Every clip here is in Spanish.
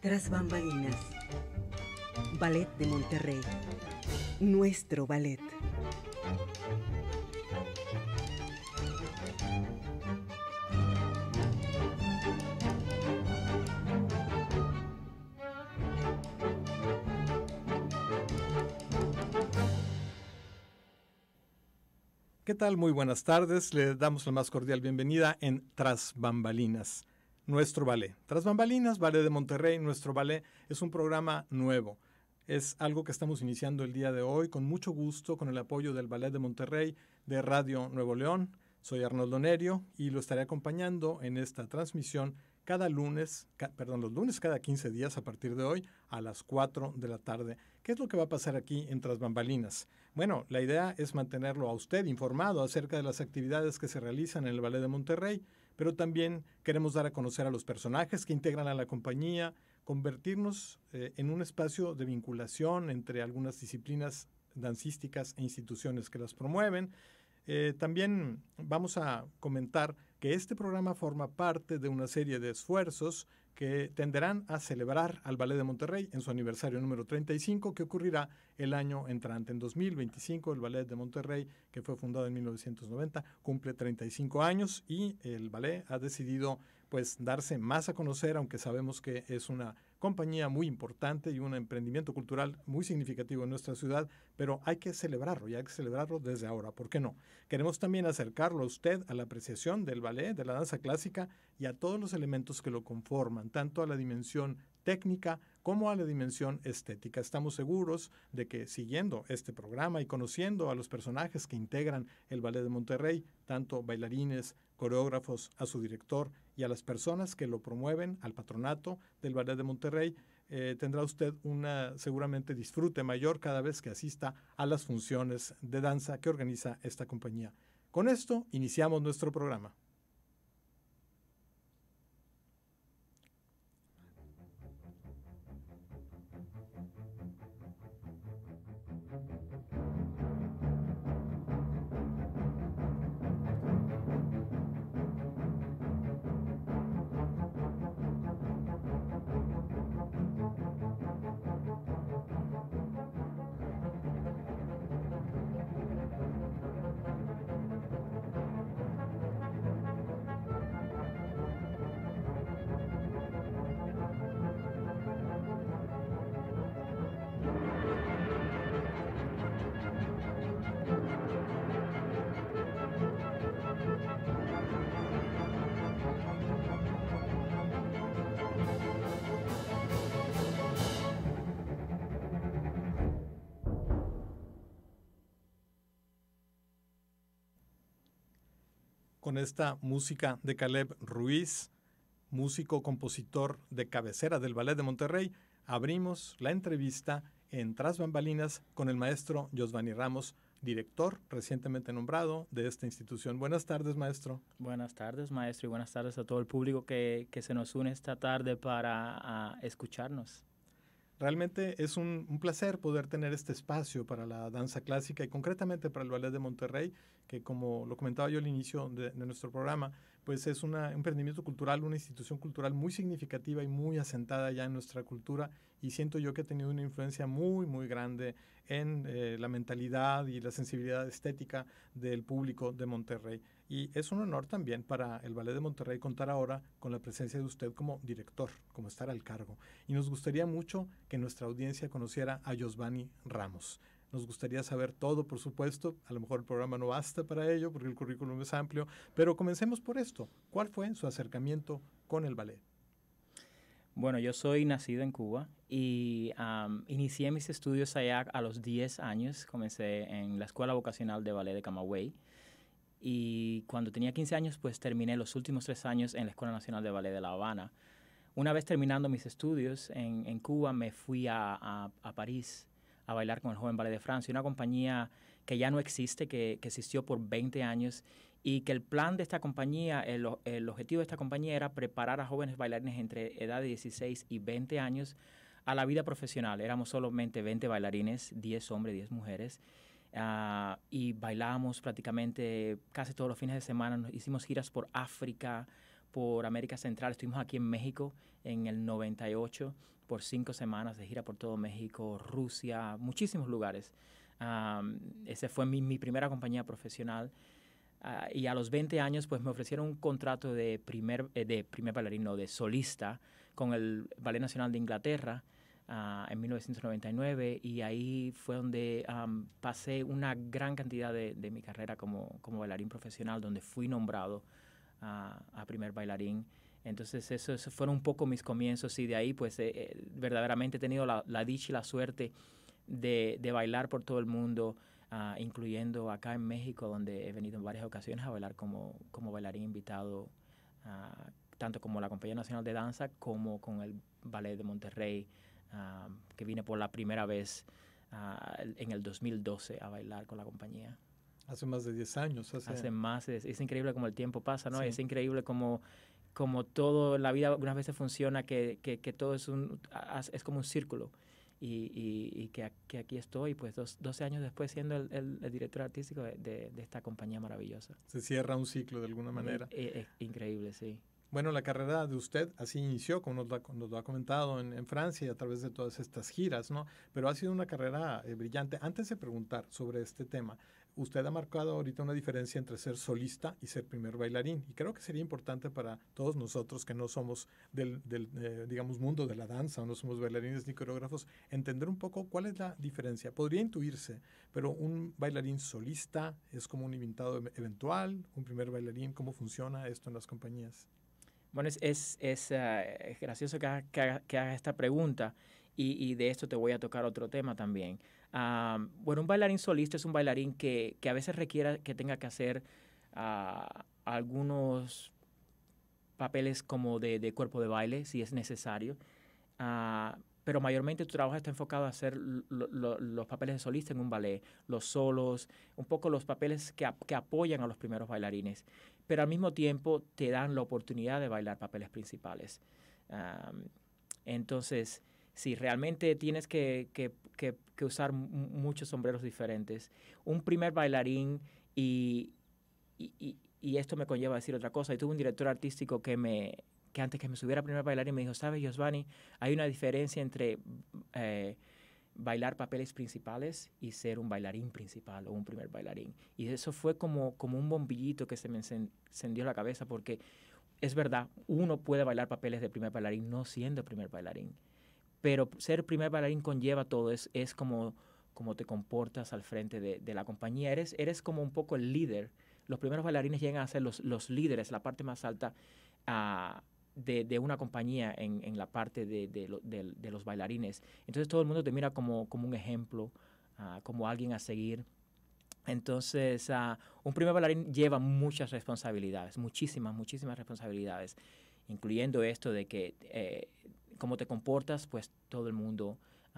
Tras bambalinas. Ballet de Monterrey. Nuestro ballet. ¿Qué tal? Muy buenas tardes. Le damos la más cordial bienvenida en Tras Bambalinas, nuestro ballet. Tras Bambalinas, Ballet de Monterrey, nuestro ballet es un programa nuevo. Es algo que estamos iniciando el día de hoy con mucho gusto, con el apoyo del Ballet de Monterrey de Radio Nuevo León. Soy Arnoldo Nerio y lo estaré acompañando en esta transmisión los lunes cada 15 días a partir de hoy a las 4 de la tarde. ¿Qué es lo que va a pasar aquí en Tras Bambalinas? Bueno, la idea es mantenerlo a usted informado acerca de las actividades que se realizan en el Ballet de Monterrey, pero también queremos dar a conocer a los personajes que integran a la compañía, convertirnos en un espacio de vinculación entre algunas disciplinas dancísticas e instituciones que las promueven. También vamos a comentar que este programa forma parte de una serie de esfuerzos que tenderán a celebrar al Ballet de Monterrey en su aniversario número 35, que ocurrirá el año entrante. En 2025, el Ballet de Monterrey, que fue fundado en 1990, cumple 35 años y el ballet ha decidido darse más a conocer, aunque sabemos que es una compañía muy importante y un emprendimiento cultural muy significativo en nuestra ciudad, pero hay que celebrarlo y hay que celebrarlo desde ahora. ¿Por qué no? Queremos también acercarlo a usted a la apreciación del ballet, de la danza clásica y a todos los elementos que lo conforman, tanto a la dimensión técnica como a la dimensión estética. Estamos seguros de que siguiendo este programa y conociendo a los personajes que integran el Ballet de Monterrey, tanto bailarines, coreógrafos, a su director y a las personas que lo promueven, al patronato del Ballet de Monterrey, tendrá usted seguramente disfrute mayor cada vez que asista a las funciones de danza que organiza esta compañía. Con esto iniciamos nuestro programa. Con esta música de Caleb Ruiz, músico compositor de cabecera del Ballet de Monterrey, abrimos la entrevista en Tras Bambalinas con el maestro Josvani Ramos, director recientemente nombrado de esta institución. Buenas tardes, maestro. Buenas tardes, maestro, y buenas tardes a todo el público que se nos une esta tarde para escucharnos. Realmente es un placer poder tener este espacio para la danza clásica y concretamente para el Ballet de Monterrey, que como lo comentaba yo al inicio de nuestro programa, pues es un emprendimiento cultural, una institución cultural muy significativa y muy asentada ya en nuestra cultura, y siento yo que ha tenido una influencia muy, muy grande en la mentalidad y la sensibilidad estética del público de Monterrey. Y es un honor también para el Ballet de Monterrey contar ahora con la presencia de usted como director, como estar al cargo. Y nos gustaría mucho que nuestra audiencia conociera a Josvani Ramos. Nos gustaría saber todo, por supuesto. A lo mejor el programa no basta para ello porque el currículum es amplio, pero comencemos por esto. ¿Cuál fue su acercamiento con el ballet? Bueno, yo soy nacido en Cuba y inicié mis estudios allá a los 10 años. Comencé en la Escuela Vocacional de Ballet de Camagüey. Y cuando tenía 15 años, pues terminé los últimos 3 años en la Escuela Nacional de Ballet de La Habana. Una vez terminando mis estudios en Cuba, me fui a París a bailar con el Joven Ballet de Francia, una compañía que ya no existe, que existió por 20 años y que el plan de esta compañía, el objetivo de esta compañía era preparar a jóvenes bailarines entre edad de 16 y 20 años a la vida profesional. Éramos solamente 20 bailarines, 10 hombres, 10 mujeres. Y bailábamos prácticamente casi todos los fines de semana. Hicimos giras por África, por América Central. Estuvimos aquí en México en el 98 por 5 semanas de gira por todo México, Rusia, muchísimos lugares. Esa fue mi primera compañía profesional. Y a los 20 años pues me ofrecieron un contrato de primer bailarín, no, de solista con el Ballet Nacional de Inglaterra en 1999, y ahí fue donde pasé una gran cantidad de mi carrera como bailarín profesional, donde fui nombrado a primer bailarín. Entonces eso fueron un poco mis comienzos, y de ahí pues verdaderamente he tenido la dicha y la suerte de bailar por todo el mundo, incluyendo acá en México, donde he venido en varias ocasiones a bailar como bailarín invitado, tanto como la Compañía Nacional de Danza como con el Ballet de Monterrey, que vine por la primera vez en el 2012 a bailar con la compañía. Hace más de 10 años. Hace más, es increíble como el tiempo pasa, ¿no? Sí. Es increíble como todo en la vida algunas veces funciona, que todo es como un círculo. Y que aquí estoy, pues 12 años después, siendo el director artístico de esta compañía maravillosa. Se cierra un ciclo de alguna manera. Increíble, sí. Bueno, la carrera de usted así inició, como nos lo ha comentado, en Francia, y a través de todas estas giras, ¿no? Pero ha sido una carrera brillante. Antes de preguntar sobre este tema, usted ha marcado ahorita una diferencia entre ser solista y ser primer bailarín. Y creo que sería importante para todos nosotros que no somos del digamos, mundo de la danza, o no somos bailarines ni coreógrafos, entender un poco cuál es la diferencia. Podría intuirse, pero un bailarín solista es como un invitado eventual, un primer bailarín, ¿cómo funciona esto en las compañías? Bueno, es gracioso que haga esta pregunta, y de esto te voy a tocar otro tema también. Bueno, un bailarín solista es un bailarín que a veces requiera que tenga que hacer algunos papeles como de cuerpo de baile, si es necesario. Pero mayormente tu trabajo está enfocado a hacer los papeles de solista en un ballet, los solos, un poco los papeles que apoyan a los primeros bailarines, pero al mismo tiempo te dan la oportunidad de bailar papeles principales. Entonces, sí, realmente tienes que usar muchos sombreros diferentes. Un primer bailarín, y esto me conlleva a decir otra cosa. Y tuve un director artístico que antes que me subiera a primer bailarín me dijo, ¿sabes, Giovanni? Hay una diferencia entre bailar papeles principales y ser un bailarín principal o un primer bailarín. Y eso fue como un bombillito que se me encendió la cabeza, porque es verdad, uno puede bailar papeles de primer bailarín no siendo primer bailarín, pero ser primer bailarín conlleva todo, es como te comportas al frente de la compañía. Eres como un poco el líder. Los primeros bailarines llegan a ser los líderes, la parte más alta de una compañía en la parte de los bailarines. Entonces todo el mundo te mira como un ejemplo, como alguien a seguir. Entonces un primer bailarín lleva muchas responsabilidades, muchísimas responsabilidades, incluyendo esto de que cómo te comportas, pues todo el mundo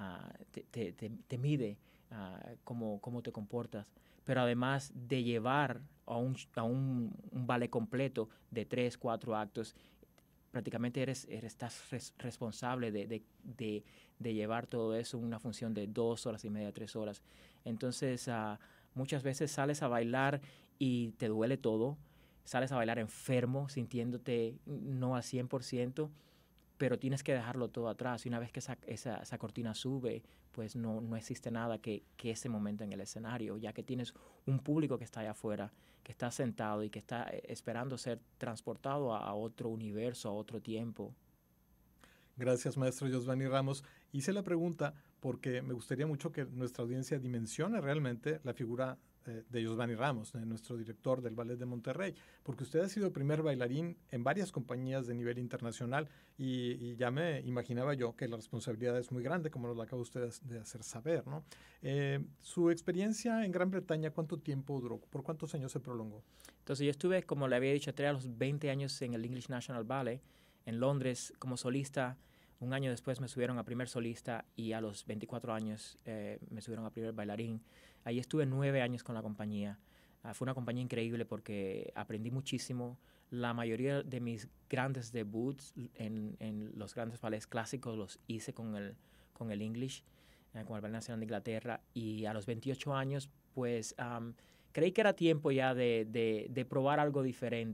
te mide cómo te comportas. Pero además de llevar a un ballet completo de 3, 4 actos, prácticamente estás responsable de llevar todo eso en una función de 2 horas y media, 3 horas. Entonces, muchas veces sales a bailar y te duele todo, sales a bailar enfermo, sintiéndote no al 100%, pero tienes que dejarlo todo atrás. Y una vez que esa cortina sube, pues no existe nada que ese momento en el escenario, ya que tienes un público que está allá afuera, que está sentado y que está esperando ser transportado a otro universo, a otro tiempo. Gracias, maestro Giovanni Ramos. Hice la pregunta porque me gustaría mucho que nuestra audiencia dimensione realmente la figura de Giovanni Ramos, de nuestro director del Ballet de Monterrey, porque usted ha sido primer bailarín en varias compañías de nivel internacional, y ya me imaginaba yo que la responsabilidad es muy grande, como nos lo acaba usted de hacer saber, ¿no? Su experiencia en Gran Bretaña, ¿cuánto tiempo duró? ¿Por cuántos años se prolongó? Entonces yo estuve, como le había dicho, a los 20 años en el English National Ballet en Londres como solista. Un año después me subieron a primer solista, y a los 24 años me subieron a primer bailarín. Ahí estuve 9 años con la compañía. Fue una compañía increíble porque aprendí muchísimo. La mayoría de mis grandes debuts en los grandes ballets clásicos los hice con el English, con el Ballet Nacional de Inglaterra. Y a los 28 años, pues creí que era tiempo ya de probar algo diferente,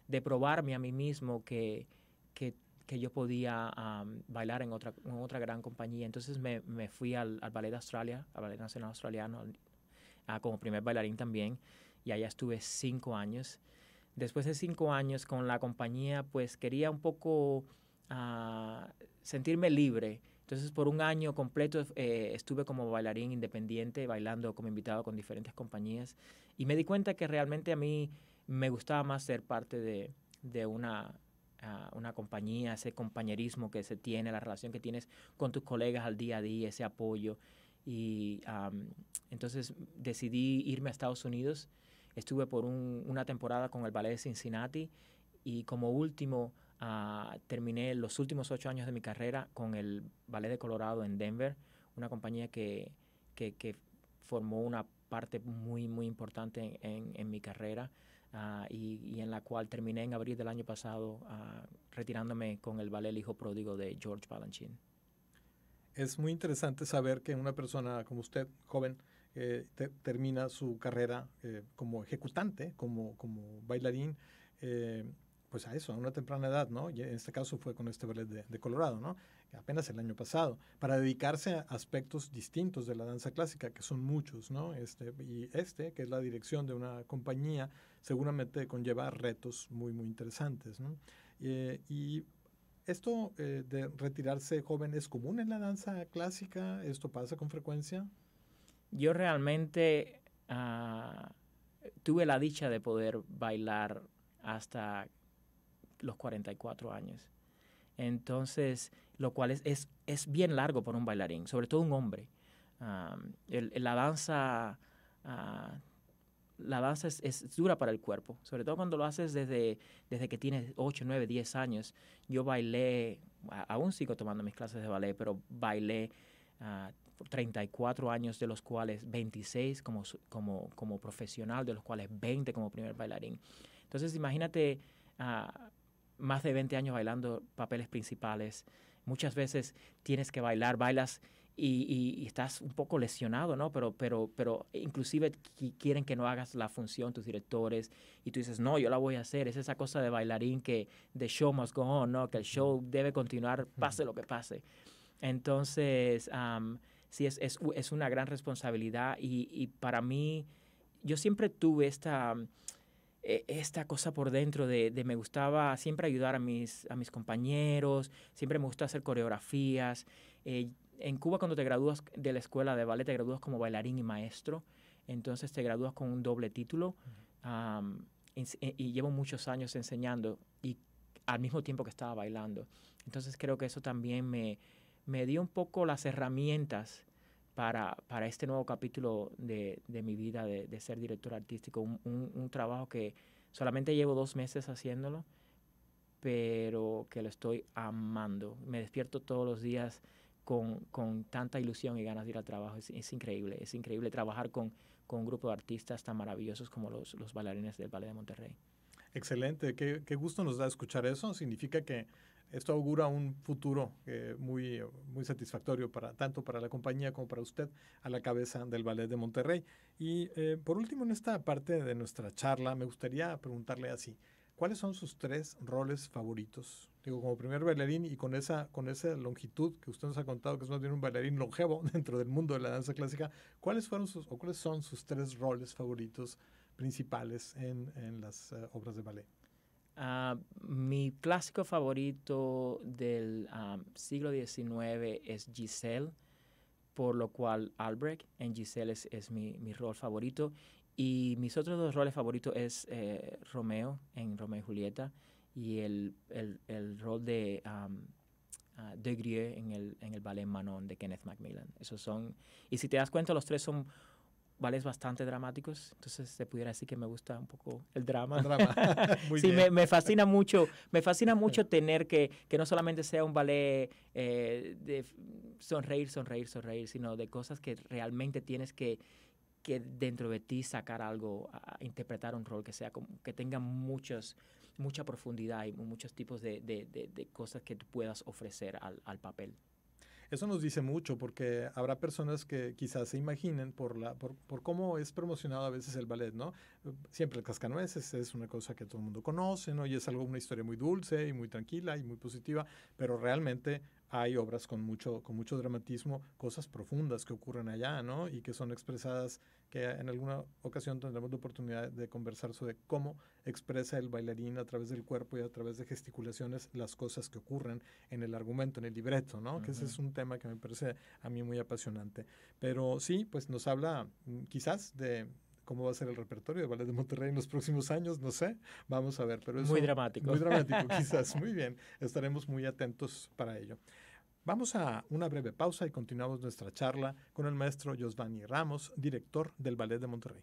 de probarme a mí mismo que yo podía bailar en otra gran compañía. Entonces me fui al Ballet de Australia, al Ballet Nacional Australiano, como primer bailarín también, y allá estuve 5 años. Después de 5 años con la compañía, pues quería un poco sentirme libre. Entonces, por un año completo estuve como bailarín independiente, bailando como invitado con diferentes compañías. Y me di cuenta que realmente a mí me gustaba más ser parte de una compañía, ese compañerismo que se tiene, la relación que tienes con tus colegas al día a día, ese apoyo. Y entonces decidí irme a Estados Unidos. Estuve por una temporada con el Ballet de Cincinnati y como último terminé los últimos 8 años de mi carrera con el Ballet de Colorado en Denver, una compañía que formó una parte muy, muy importante en mi carrera y en la cual terminé en abril del año pasado retirándome con el ballet El Hijo Pródigo de George Balanchine. Es muy interesante saber que una persona como usted, joven, termina su carrera como ejecutante, como bailarín, pues a eso, a una temprana edad, ¿no? Y en este caso fue con este ballet de Colorado, ¿no? Apenas el año pasado, para dedicarse a aspectos distintos de la danza clásica, que son muchos, ¿no? Que es la dirección de una compañía, seguramente conlleva retos muy, muy interesantes, ¿no? Y esto de retirarse joven es común en la danza clásica, ¿esto pasa con frecuencia? Yo realmente tuve la dicha de poder bailar hasta los 44 años. Entonces, lo cual es bien largo para un bailarín, sobre todo un hombre. La danza es dura para el cuerpo, sobre todo cuando lo haces desde que tienes 8, 9, 10 años. Yo bailé, aún sigo tomando mis clases de ballet, pero bailé por 34 años, de los cuales 26 como profesional, de los cuales 20 como primer bailarín. Entonces, imagínate más de 20 años bailando papeles principales. Muchas veces tienes que bailas y estás un poco lesionado, ¿no? Pero inclusive quieren que no hagas la función tus directores y tú dices, no, yo la voy a hacer. Es esa cosa de bailarín que the show must go on, ¿no? Que el show debe continuar, pase lo que pase. Entonces, sí, es una gran responsabilidad y para mí, yo siempre tuve esta cosa por dentro de me gustaba siempre ayudar a mis compañeros, siempre me gusta hacer coreografías. En Cuba, cuando te gradúas de la escuela de ballet, te gradúas como bailarín y maestro, entonces te gradúas con un doble título y llevo muchos años enseñando y al mismo tiempo que estaba bailando. Entonces creo que eso también me dio un poco las herramientas para este nuevo capítulo de mi vida de ser director artístico, un trabajo que solamente llevo 2 meses haciéndolo, pero que lo estoy amando. Me despierto todos los días con tanta ilusión y ganas de ir al trabajo. Es increíble trabajar con un grupo de artistas tan maravillosos como los bailarines del Ballet de Monterrey. Excelente, qué gusto nos da escuchar eso. Significa que esto augura un futuro muy, muy satisfactorio tanto para la compañía como para usted a la cabeza del Ballet de Monterrey. Y por último, en esta parte de nuestra charla, me gustaría preguntarle así, ¿cuáles son sus 3 roles favoritos? Digo, como primer bailarín y con esa longitud que usted nos ha contado, que es más bien un bailarín longevo dentro del mundo de la danza clásica, ¿cuáles son sus 3 roles favoritos principales en las obras de ballet? Mi clásico favorito del siglo XIX es Giselle, por lo cual Albrecht en Giselle es mi rol favorito. Y mis otros 2 roles favoritos es Romeo en Romeo y Julieta y el rol de De Grieux en el ballet Manon de Kenneth Macmillan. Esos son, y si te das cuenta, los 3 son ballets bastante dramáticos, entonces se pudiera decir que me gusta un poco el drama. Muy sí, bien. me fascina mucho tener que no solamente sea un ballet de sonreír, sino de cosas que realmente tienes que dentro de ti sacar algo, a interpretar un rol que tenga mucha profundidad y muchos tipos de cosas que tú puedas ofrecer al papel. Eso nos dice mucho porque habrá personas que quizás se imaginen por cómo es promocionado a veces el ballet, ¿no? Siempre el Cascanueces es una cosa que todo el mundo conoce, ¿no? Y es una historia muy dulce y muy tranquila y muy positiva, pero realmente hay obras con mucho dramatismo, cosas profundas que ocurren allá, ¿no? Y que son expresadas, que en alguna ocasión tendremos la oportunidad de conversar sobre cómo expresa el bailarín a través del cuerpo y a través de gesticulaciones las cosas que ocurren en el argumento, en el libreto, ¿no? Que ese es un tema que me parece a mí muy apasionante. Pero sí, pues nos habla quizás de cómo va a ser el repertorio de Ballet de Monterrey en los próximos años, no sé, vamos a ver. Pero eso, muy dramático. Muy dramático, quizás. Muy bien, estaremos muy atentos para ello. Vamos a una breve pausa y continuamos nuestra charla con el maestro Josvani Ramos, director del Ballet de Monterrey.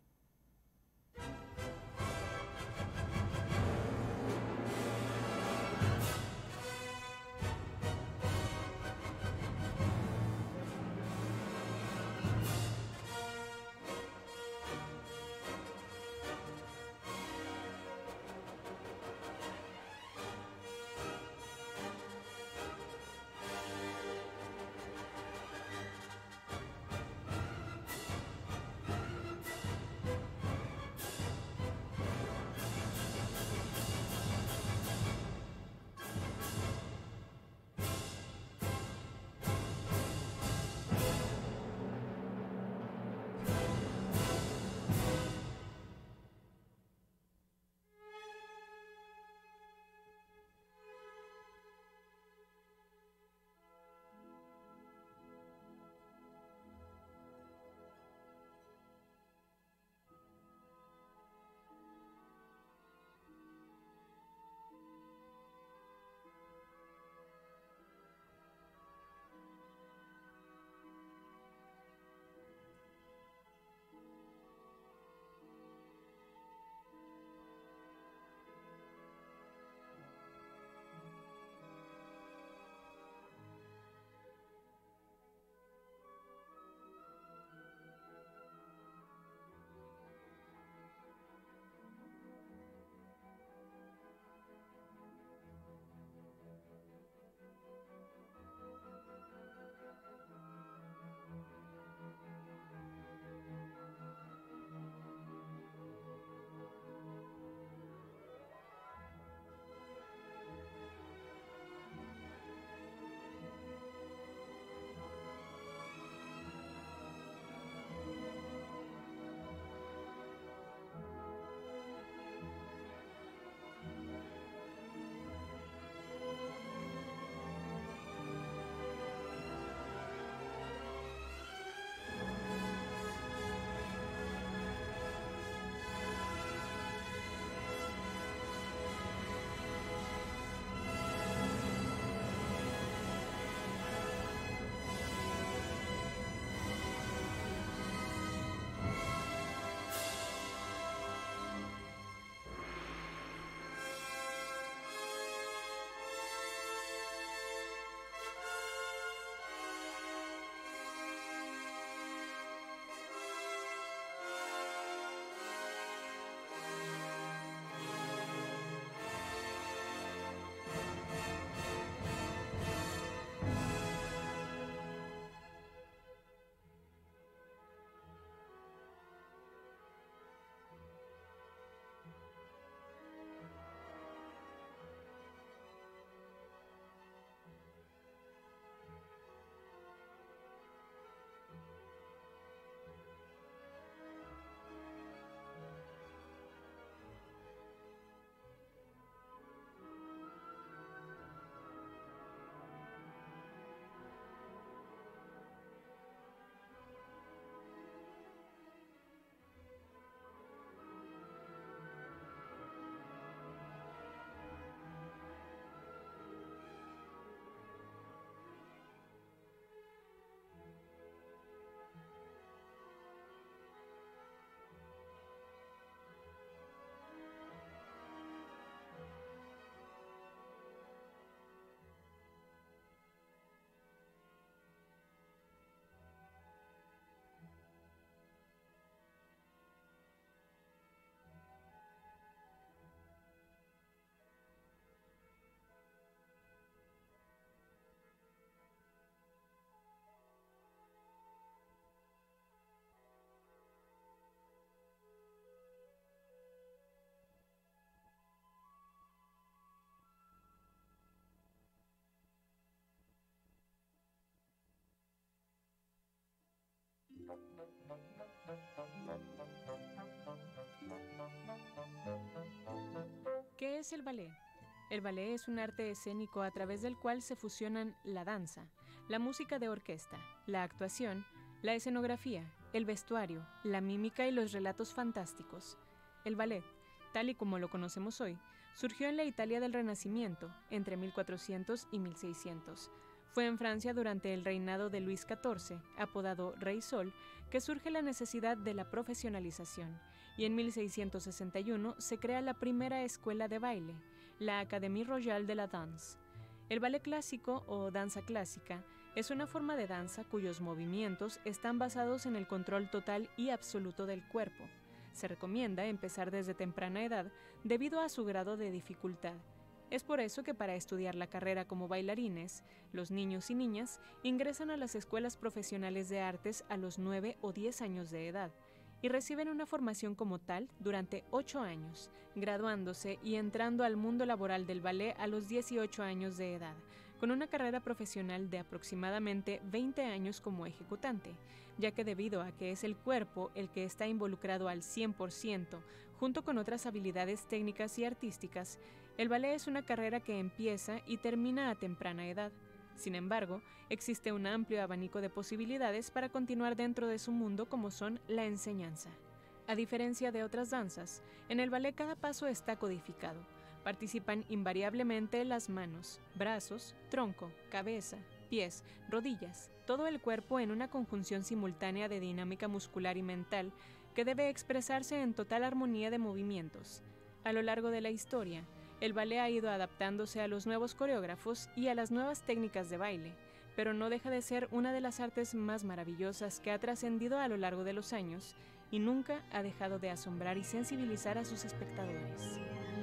es el ballet? El ballet es un arte escénico a través del cual se fusionan la danza, la música de orquesta, la actuación, la escenografía, el vestuario, la mímica y los relatos fantásticos. El ballet, tal y como lo conocemos hoy, surgió en la Italia del Renacimiento, entre 1400 y 1600. Fue en Francia durante el reinado de Luis XIV, apodado Rey Sol, que surge la necesidad de la profesionalización, y en 1661 se crea la primera escuela de baile, la Académie Royale de la Danse. El ballet clásico o danza clásica es una forma de danza cuyos movimientos están basados en el control total y absoluto del cuerpo. Se recomienda empezar desde temprana edad debido a su grado de dificultad. Es por eso que para estudiar la carrera como bailarines, los niños y niñas ingresan a las escuelas profesionales de artes a los 9 o 10 años de edad y reciben una formación como tal durante 8 años, graduándose y entrando al mundo laboral del ballet a los 18 años de edad, con una carrera profesional de aproximadamente 20 años como ejecutante, ya que debido a que es el cuerpo el que está involucrado al 100%, junto con otras habilidades técnicas y artísticas, el ballet es una carrera que empieza y termina a temprana edad. Sin embargo, existe un amplio abanico de posibilidades para continuar dentro de su mundo como son la enseñanza. A diferencia de otras danzas, en el ballet cada paso está codificado. Participan invariablemente las manos, brazos, tronco, cabeza, pies, rodillas, todo el cuerpo en una conjunción simultánea de dinámica muscular y mental que debe expresarse en total armonía de movimientos. A lo largo de la historia, el ballet ha ido adaptándose a los nuevos coreógrafos y a las nuevas técnicas de baile, pero no deja de ser una de las artes más maravillosas que ha trascendido a lo largo de los años y nunca ha dejado de asombrar y sensibilizar a sus espectadores.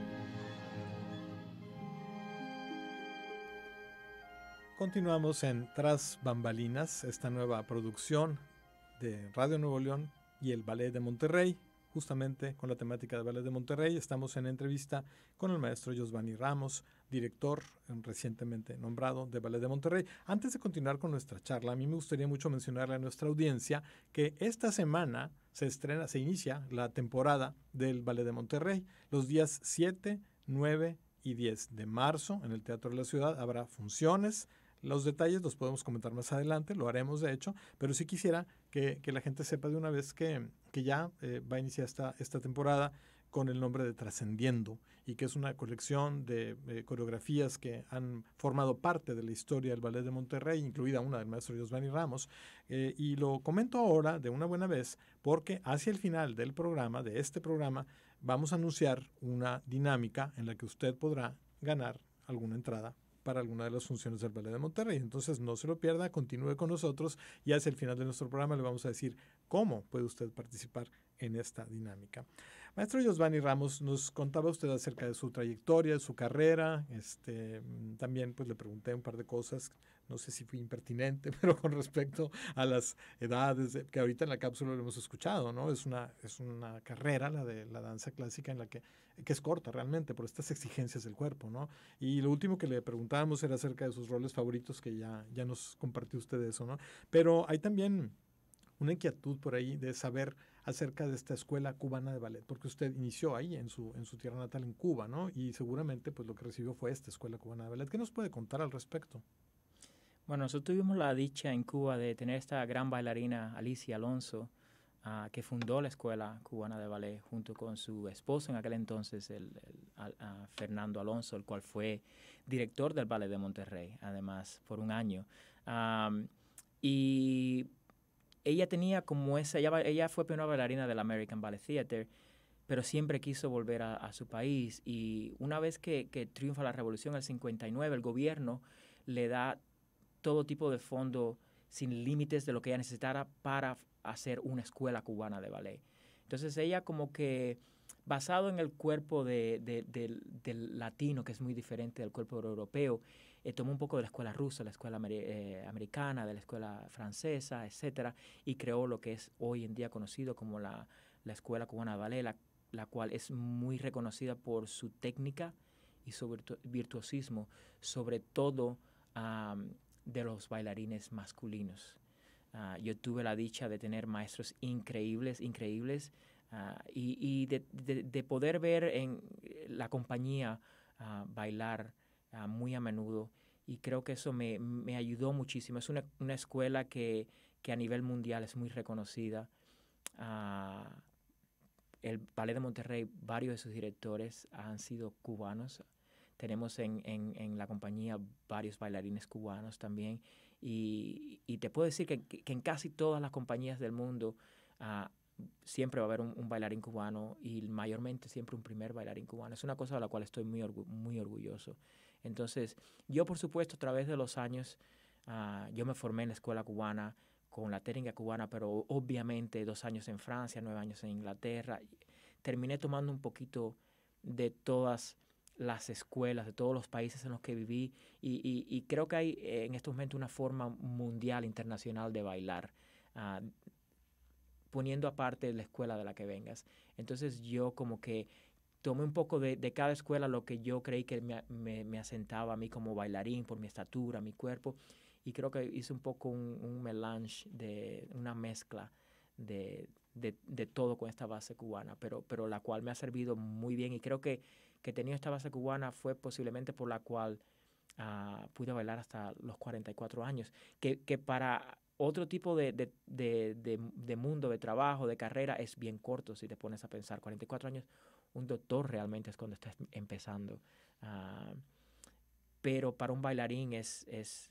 Continuamos en Tras Bambalinas, esta nueva producción de Radio Nuevo León y el Ballet de Monterrey. Justamente con la temática de Ballet de Monterrey, estamos en entrevista con el maestro Josvany Ramos, director recientemente nombrado de Ballet de Monterrey. Antes de continuar con nuestra charla, a mí me gustaría mucho mencionarle a nuestra audiencia que esta semana se inicia la temporada del Ballet de Monterrey. Los días 7, 9 y 10 de marzo en el Teatro de la Ciudad habrá funciones. Los detalles los podemos comentar más adelante, lo haremos de hecho, pero sí quisiera que la gente sepa de una vez que ya va a iniciar esta temporada con el nombre de Trascendiendo y que es una colección de coreografías que han formado parte de la historia del Ballet de Monterrey, incluida una del maestro Josvany Ramos, y lo comento ahora de una buena vez porque hacia el final del programa, de este programa, vamos a anunciar una dinámica en la que usted podrá ganar alguna entrada para alguna de las funciones del Ballet de Monterrey. Entonces no se lo pierda, continúe con nosotros y hacia el final de nuestro programa le vamos a decir cómo puede usted participar en esta dinámica. Maestro Josvany Ramos, nos contaba usted acerca de su trayectoria, de su carrera. También pues le pregunté un par de cosas, no sé si fui impertinente, pero con respecto a las edades, que ahorita en la cápsula lo hemos escuchado, ¿no? Es una carrera, la de la danza clásica, en la que es corta realmente por estas exigencias del cuerpo, ¿no? Y lo último que le preguntábamos era acerca de sus roles favoritos, que ya nos compartió usted eso, ¿no? Pero hay también una inquietud por ahí de saber acerca de esta escuela cubana de ballet, porque usted inició ahí en su tierra natal en Cuba, ¿no? Y seguramente pues lo que recibió fue esta escuela cubana de ballet. ¿Qué nos puede contar al respecto? Bueno, nosotros tuvimos la dicha en Cuba de tener esta gran bailarina Alicia Alonso, que fundó la Escuela Cubana de Ballet junto con su esposo en aquel entonces, Fernando Alonso, el cual fue director del Ballet de Monterrey, además, por un año. Y ella tenía como ella fue primera bailarina del American Ballet Theater, pero siempre quiso volver a su país. Y una vez que triunfa la revolución en el 59, el gobierno le da todo tipo de fondo sin límites de lo que ella necesitara para hacer una escuela cubana de ballet. Entonces ella como que, basado en el cuerpo del latino, que es muy diferente del cuerpo europeo, tomó un poco de la escuela rusa, la escuela americana, de la escuela francesa, etcétera, y creó lo que es hoy en día conocido como la Escuela Cubana de Ballet, la cual es muy reconocida por su técnica y su virtuosismo, sobre todo de los bailarines masculinos. Yo tuve la dicha de tener maestros increíbles, y de poder ver en la compañía bailar muy a menudo, y creo que eso me ayudó muchísimo. Es una escuela que a nivel mundial es muy reconocida. El Ballet de Monterrey, varios de sus directores han sido cubanos. Tenemos en la compañía varios bailarines cubanos también. Y te puedo decir que en casi todas las compañías del mundo siempre va a haber un bailarín cubano, y mayormente siempre un primer bailarín cubano. Es una cosa de la cual estoy muy orgulloso. Entonces, yo por supuesto a través de los años, yo me formé en la escuela cubana con la técnica cubana, pero obviamente 2 años en Francia, 9 años en Inglaterra. Terminé tomando un poquito de todas las escuelas, de todos los países en los que viví, y creo que hay en estos momentos una forma mundial, internacional de bailar, poniendo aparte la escuela de la que vengas. Entonces yo como que tomé un poco de cada escuela lo que yo creí que me asentaba a mí como bailarín por mi estatura, mi cuerpo, y creo que hice un poco un melange, una mezcla de todo con esta base cubana, pero la cual me ha servido muy bien, y creo que teniendo esta base cubana fue posiblemente por la cual pude bailar hasta los 44 años, que para otro tipo de mundo, de trabajo, de carrera, es bien corto si te pones a pensar. 44 años, un doctor realmente es cuando estás empezando. Pero para un bailarín es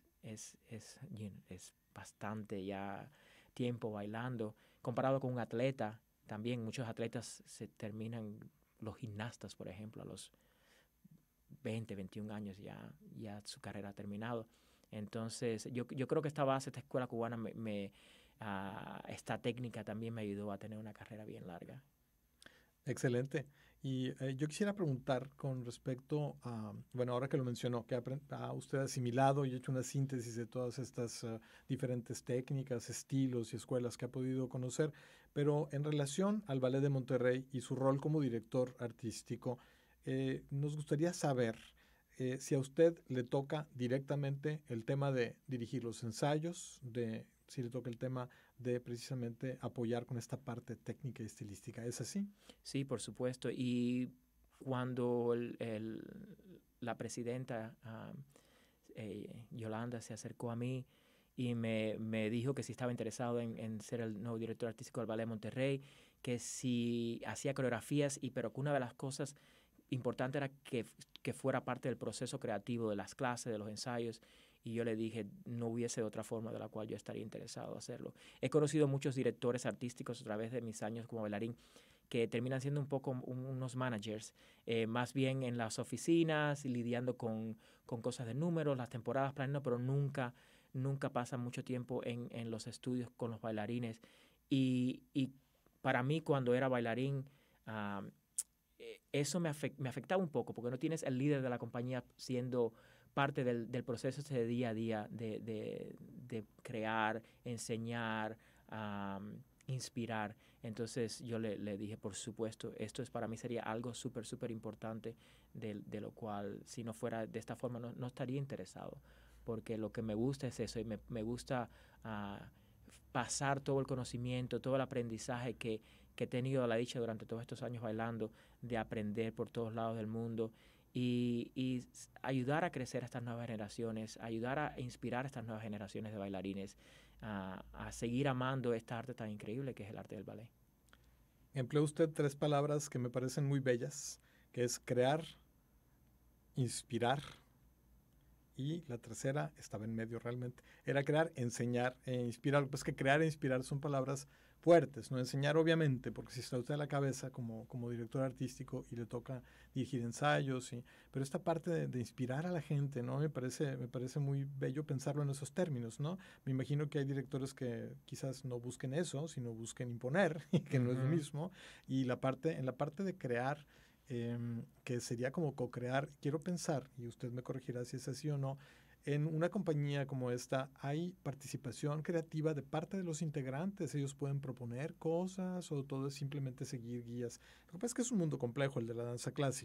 bastante ya tiempo bailando. Comparado con un atleta, también muchos atletas se terminan, los gimnastas, por ejemplo, a los 20, 21 años ya su carrera ha terminado. Entonces, yo creo que esta base, esta escuela cubana, esta técnica también me ayudó a tener una carrera bien larga. Excelente. Y yo quisiera preguntar con respecto a, bueno, ahora que lo mencionó, que ha usted asimilado y hecho una síntesis de todas estas diferentes técnicas, estilos y escuelas que ha podido conocer, pero en relación al Ballet de Monterrey y su rol como director artístico, nos gustaría saber si a usted le toca directamente el tema de dirigir los ensayos, si le toca el tema de precisamente apoyar con esta parte técnica y estilística. ¿Es así? Sí, por supuesto. Y cuando la presidenta Yolanda se acercó a mí y me dijo que si estaba interesado en ser el nuevo director artístico del Ballet de Monterrey, que si hacía coreografías, pero que una de las cosas importantes era que fuera parte del proceso creativo de las clases, de los ensayos. Y yo le dije, no hubiese otra forma de la cual yo estaría interesado en hacerlo. He conocido muchos directores artísticos a través de mis años como bailarín que terminan siendo un poco unos managers, más bien en las oficinas, lidiando con cosas de números, las temporadas planeando, pero nunca pasan mucho tiempo en los estudios con los bailarines. Y para mí, cuando era bailarín, eso me afectaba un poco, porque no tienes el líder de la compañía siendo parte del proceso de día a día de crear, enseñar, inspirar. Entonces yo le dije, por supuesto, esto para mí sería algo súper importante, de lo cual si no fuera de esta forma no estaría interesado, porque lo que me gusta es eso, y me gusta pasar todo el conocimiento, todo el aprendizaje que he tenido la dicha durante todos estos años bailando, de aprender por todos lados del mundo, y ayudar a crecer a estas nuevas generaciones, ayudar a inspirar a estas nuevas generaciones de bailarines a seguir amando esta arte tan increíble que es el arte del ballet. Empleó usted 3 palabras que me parecen muy bellas, que es crear, inspirar, y la tercera estaba en medio realmente. Era crear, enseñar e inspirar. Pues que crear e inspirar son palabras fuertes, no enseñar obviamente, porque si está usted a la cabeza como director artístico y le toca dirigir ensayos, pero esta parte de inspirar a la gente, ¿no? Me parece muy bello pensarlo en esos términos, ¿no? Me imagino que hay directores que quizás no busquen eso, sino busquen imponer, que no es lo mismo. Y en la parte de crear, que sería como co-crear, quiero pensar, y usted me corregirá si es así o no, en una compañía como esta hay participación creativa de parte de los integrantes. Ellos pueden proponer cosas o todo es simplemente seguir guías. Lo que pasa es que es un mundo complejo el de la danza clásica.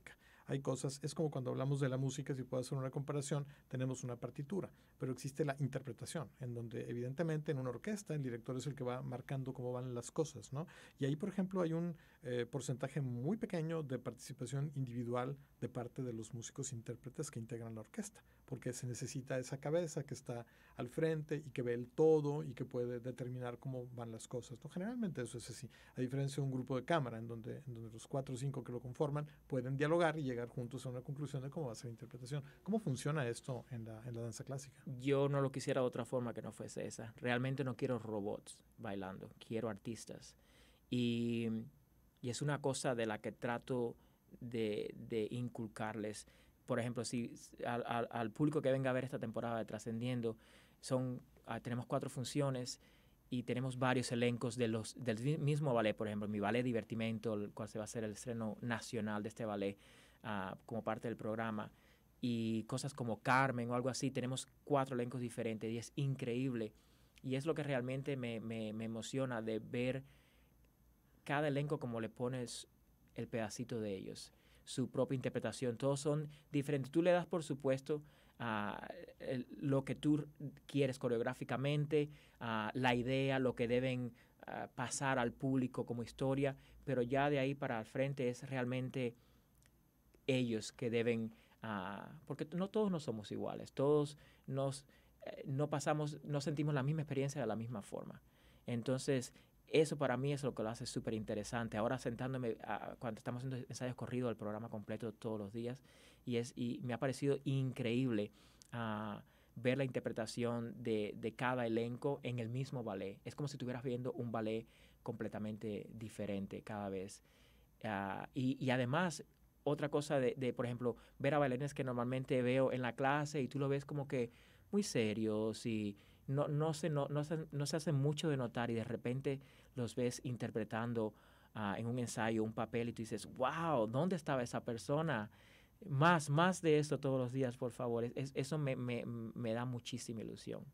hay cosas, es como cuando hablamos de la música, si puedo hacer una comparación, tenemos una partitura, pero existe la interpretación, en donde evidentemente en una orquesta el director es el que va marcando cómo van las cosas, ¿no? Y ahí, por ejemplo, hay un porcentaje muy pequeño de participación individual de parte de los músicos intérpretes que integran la orquesta, porque se necesita esa cabeza que está al frente y que ve el todo y que puede determinar cómo van las cosas, ¿no? Generalmente eso es así, a diferencia de un grupo de cámara en donde los 4 o 5 que lo conforman pueden dialogar y llegar juntos a una conclusión de cómo va a ser la interpretación. ¿Cómo funciona esto en la danza clásica? Yo no lo quisiera de otra forma que no fuese esa. Realmente no quiero robots bailando, quiero artistas. Y es una cosa de la que trato de inculcarles. Por ejemplo, si al público que venga a ver esta temporada de Trascendiendo, tenemos 4 funciones y tenemos varios elencos del mismo ballet. Por ejemplo, mi ballet Divertimento, el cual se va a hacer el estreno nacional de este ballet como parte del programa, y cosas como Carmen o algo así. Tenemos 4 elencos diferentes y es increíble. Y es lo que realmente me emociona, de ver cada elenco como le pones el pedacito de ellos, su propia interpretación. Todos son diferentes. Tú le das, por supuesto, lo que tú quieres coreográficamente, la idea, lo que deben pasar al público como historia, pero ya de ahí para el frente es realmente ellos que deben, porque no todos no somos iguales, todos no sentimos la misma experiencia de la misma forma. Entonces, eso para mí es lo que lo hace súper interesante. Ahora sentándome, cuando estamos haciendo ensayos corridos, el programa completo todos los días, y me ha parecido increíble ver la interpretación de cada elenco en el mismo ballet. Es como si estuvieras viendo un ballet completamente diferente cada vez. Y además, otra cosa por ejemplo, ver a bailarines que normalmente veo en la clase y tú lo ves como que muy serios y no se hace mucho de notar, y de repente los ves interpretando en un ensayo un papel y tú dices, wow, ¿dónde estaba esa persona? Más de esto todos los días, por favor. Eso me da muchísima ilusión.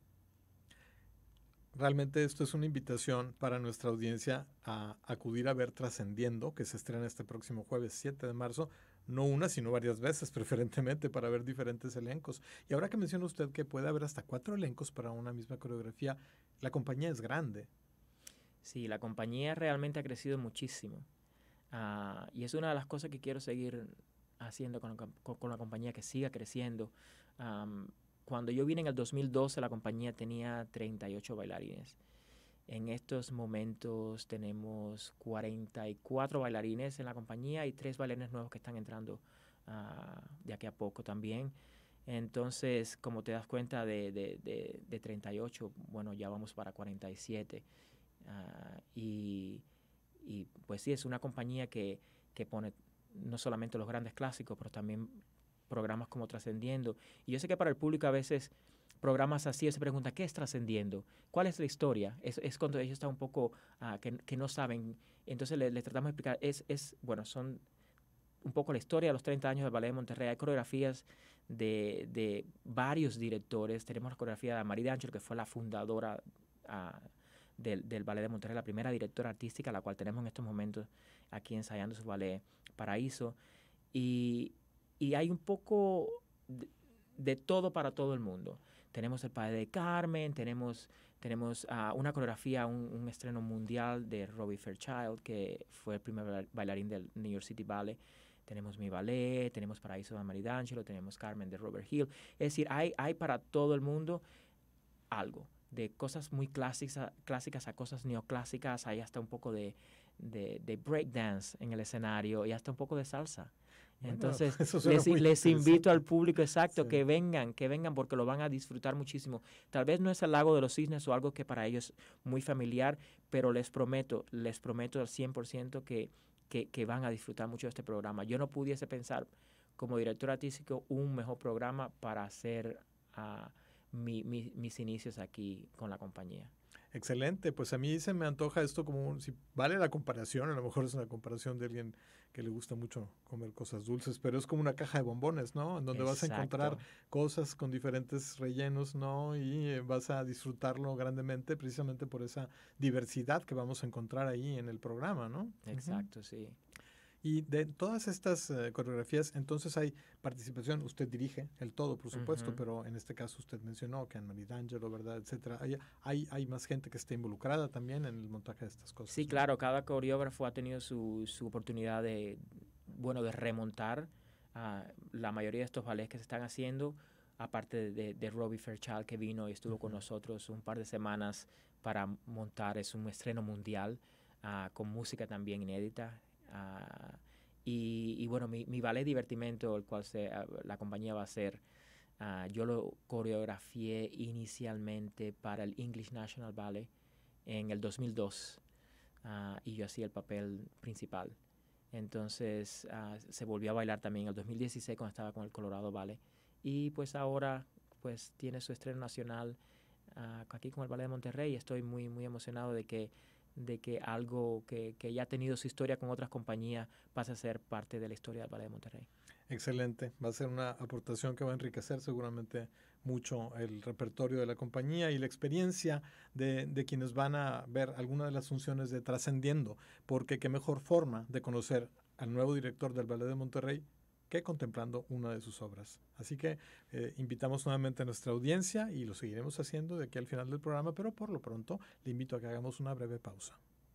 Realmente esto es una invitación para nuestra audiencia a acudir a ver Trascendiendo, que se estrena este próximo jueves 7 de marzo, no una, sino varias veces, preferentemente para ver diferentes elencos. Y ahora que menciona usted que puede haber hasta 4 elencos para una misma coreografía, la compañía es grande. Sí, la compañía realmente ha crecido muchísimo. Y es una de las cosas que quiero seguir haciendo con la compañía, que siga creciendo. Cuando yo vine en el 2012, la compañía tenía 38 bailarines. En estos momentos tenemos 44 bailarines en la compañía y 3 bailarines nuevos que están entrando de aquí a poco también. Entonces, como te das cuenta, de 38, bueno, ya vamos para 47. Y pues sí, es una compañía que pone no solamente los grandes clásicos, pero también programas como Trascendiendo. Y yo sé que para el público a veces programas así se pregunta, ¿qué es Trascendiendo? ¿Cuál es la historia? Es cuando ellos están un poco que no saben. Entonces les tratamos de explicar. Bueno, son un poco la historia de los 30 años del Ballet de Monterrey. Hay coreografías de varios directores. Tenemos la coreografía de Marie d'Angelo, que fue la fundadora del Ballet de Monterrey, la primera directora artística, la cual tenemos en estos momentos aquí ensayando su ballet Paraíso. Y hay un poco de todo para todo el mundo. Tenemos el Padre de Carmen, tenemos una coreografía, un estreno mundial de Robbie Fairchild, que fue el primer bailarín del New York City Ballet. Tenemos mi ballet, tenemos Paraíso de Marie d'Angelo, tenemos Carmen de Robert Hill. Es decir, hay para todo el mundo algo, de cosas muy clásicas a cosas neoclásicas. Hay hasta un poco de breakdance en el escenario y hasta un poco de salsa. Entonces, les invito al público, exacto, sí, que vengan porque lo van a disfrutar muchísimo. Tal vez no es el Lago de los Cisnes o algo que para ellos es muy familiar, pero les prometo al 100% que van a disfrutar mucho de este programa. Yo no pudiese pensar, como director artístico, un mejor programa para hacer mis inicios aquí con la compañía. Excelente, pues a mí se me antoja esto como, si vale la comparación, a lo mejor es una comparación de alguien que le gusta mucho comer cosas dulces, pero es como una caja de bombones, ¿no? En donde vas a encontrar cosas con diferentes rellenos, ¿no? Y vas a disfrutarlo grandemente precisamente por esa diversidad que vamos a encontrar ahí en el programa, ¿no? Exacto, sí. Y de todas estas coreografías, entonces hay participación, usted dirige el todo, por supuesto, pero en este caso usted mencionó que Anne-Marie D'Angelo, ¿verdad?, etcétera. Hay más gente que esté involucrada también en el montaje de estas cosas. Sí, ¿no? claro, cada coreógrafo ha tenido su oportunidad de remontar la mayoría de estos ballets que se están haciendo, aparte de Robbie Fairchild, que vino y estuvo con nosotros un par de semanas para montar. Es un estreno mundial, con música también inédita. Y bueno, mi ballet Divertimento, el cual la compañía va a hacer, yo lo coreografié inicialmente para el English National Ballet en el 2002, y yo hacía el papel principal. Entonces se volvió a bailar también en el 2016 cuando estaba con el Colorado Ballet, y pues ahora pues tiene su estreno nacional aquí con el Ballet de Monterrey. Estoy muy, muy emocionado de que algo que ya ha tenido su historia con otras compañías pase a ser parte de la historia del Ballet de Monterrey. Excelente, va a ser una aportación que va a enriquecer seguramente mucho el repertorio de la compañía y la experiencia de quienes van a ver alguna de las funciones de Trascendiendo, porque qué mejor forma de conocer al nuevo director del Ballet de Monterrey que contemplando una de sus obras. Así que invitamos nuevamente a nuestra audiencia y lo seguiremos haciendo de aquí al final del programa, pero por lo pronto le invito a que hagamos una breve pausa.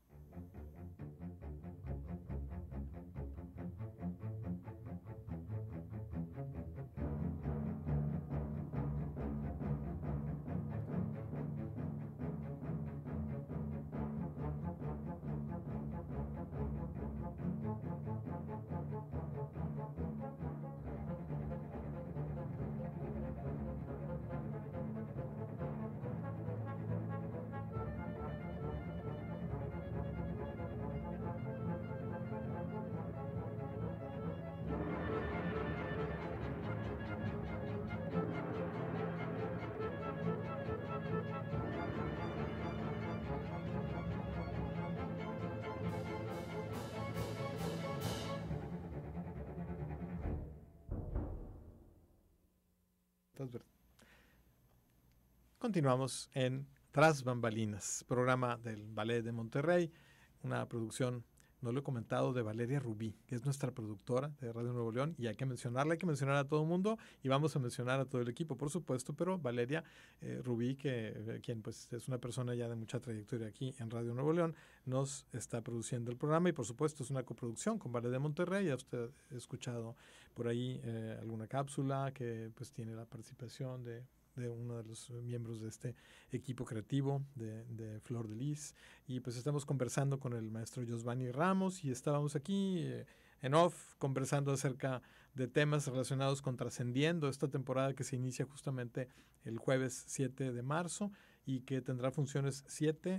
Continuamos en Tras Bambalinas, programa del Ballet de Monterrey, una producción, no lo he comentado, de Valeria Rubí, que es nuestra productora de Radio Nuevo León, y hay que mencionarla, hay que mencionar a todo el mundo, y vamos a mencionar a todo el equipo, por supuesto, pero Valeria Rubí, quien pues es una persona ya de mucha trayectoria aquí en Radio Nuevo León, nos está produciendo el programa, y por supuesto es una coproducción con Ballet de Monterrey. Ya usted ha escuchado por ahí alguna cápsula que pues tiene la participación de uno de los miembros de este equipo creativo de Flor de Lis, y pues estamos conversando con el maestro Josvani Ramos, y estábamos aquí en off conversando acerca de temas relacionados con Trascendiendo, esta temporada que se inicia justamente el jueves 7 de marzo y que tendrá funciones 7,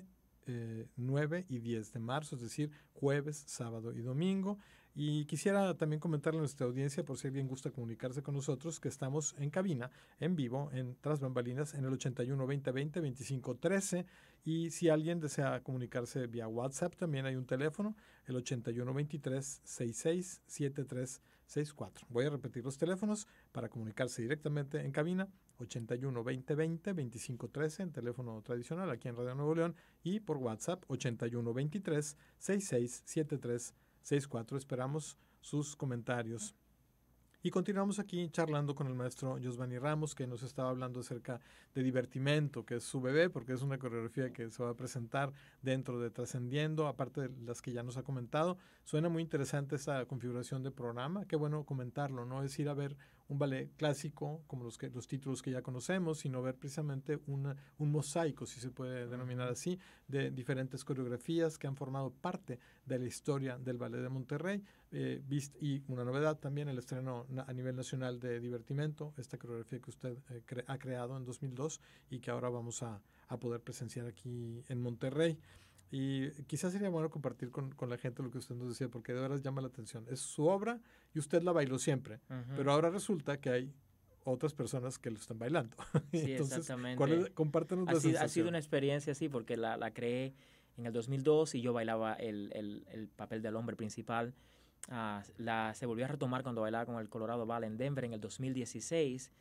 9 y 10 de marzo, es decir, jueves, sábado y domingo. Y quisiera también comentarle a nuestra audiencia, por si alguien gusta comunicarse con nosotros, que estamos en cabina, en vivo, en Tras Bambalinas, en el 81 20 20 25 13. Y si alguien desea comunicarse vía WhatsApp, también hay un teléfono, el 81 23 66 73 64. Voy a repetir los teléfonos para comunicarse directamente en cabina: 81 20 20 25 13, en teléfono tradicional aquí en Radio Nuevo León, y por WhatsApp 81 23 66 73 64. Esperamos sus comentarios. Y continuamos aquí charlando con el maestro Josvani Ramos, que nos estaba hablando acerca de Divertimento, que es su bebé, porque es una coreografía que se va a presentar dentro de Trascendiendo, aparte de las que ya nos ha comentado. Suena muy interesante esa configuración de programa. Qué bueno comentarlo, no es ir a ver un ballet clásico como los títulos que ya conocemos, sino ver precisamente un mosaico, si se puede denominar así, de diferentes coreografías que han formado parte de la historia del Ballet de Monterrey. Y una novedad también, el estreno a nivel nacional de Divertimento, esta coreografía que usted ha creado en 2002 y que ahora vamos a poder presenciar aquí en Monterrey. Y quizás sería bueno compartir con la gente lo que usted nos decía, porque de veras llama la atención. Es su obra y usted la bailó siempre, pero ahora resulta que hay otras personas que lo están bailando. Sí, entonces, exactamente. Compártenos la sensación. Ha sido una experiencia así, porque la creé en el 2002 y yo bailaba el papel del hombre principal. Se volvió a retomar cuando bailaba con el Colorado Ballet en Denver en el 2016,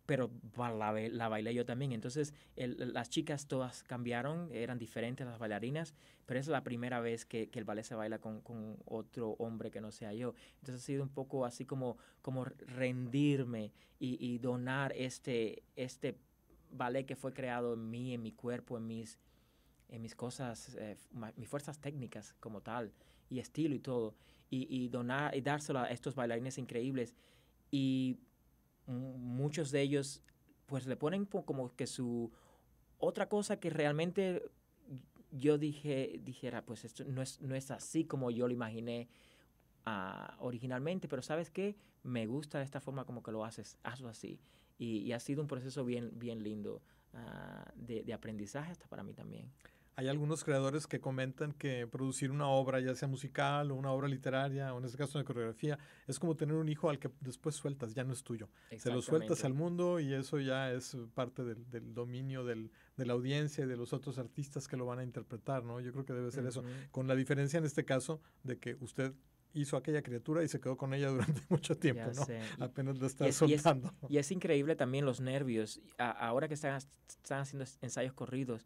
pero la bailé yo también. Entonces, las chicas todas cambiaron, eran diferentes las bailarinas, pero es la primera vez que el ballet se baila con otro hombre que no sea yo. Entonces ha sido un poco así como rendirme y donar este ballet que fue creado en mí, en mi cuerpo, en mis cosas, mis fuerzas técnicas como tal, y estilo y todo, y donar y dárselo a estos bailarines increíbles. Y muchos de ellos pues le ponen como que su otra cosa que realmente yo dijera, pues esto no es así como yo lo imaginé originalmente, pero ¿sabes qué? Me gusta de esta forma como que lo haces, hazlo así. Y ha sido un proceso bien, bien lindo de aprendizaje hasta para mí también. Hay algunos creadores que comentan que producir una obra, ya sea musical o una obra literaria, o en este caso de coreografía, es como tener un hijo al que después sueltas, ya no es tuyo. Se lo sueltas al mundo y eso ya es parte del dominio de la audiencia y de los otros artistas que lo van a interpretar, ¿no? Yo creo que debe ser eso. Con la diferencia en este caso de que usted hizo aquella criatura y se quedó con ella durante mucho tiempo, ya ¿no? Sé. Apenas la está soltando. Y es increíble también los nervios. Ahora que están haciendo ensayos corridos,